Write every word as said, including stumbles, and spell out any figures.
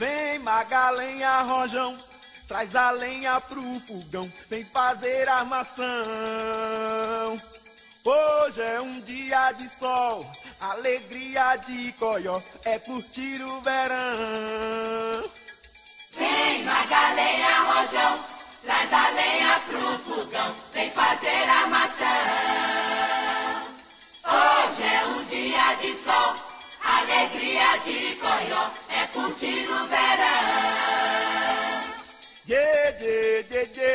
Vem Magalenha, Rojão, traz a lenha pro fogão, vem fazer armação. Hoje é um dia de sol, alegria de coió, é curtir o verão. Vem Magalenha, Rojão, traz a lenha pro fogão, vem fazer armação. Hoje é um dia de sol, alegria de coió, é curtir o verão. Ye, ye, ye, ye.